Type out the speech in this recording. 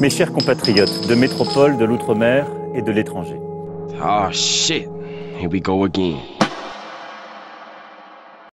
Mes chers compatriotes de métropole, de l'outre-mer et de l'étranger. Oh shit, here we go again.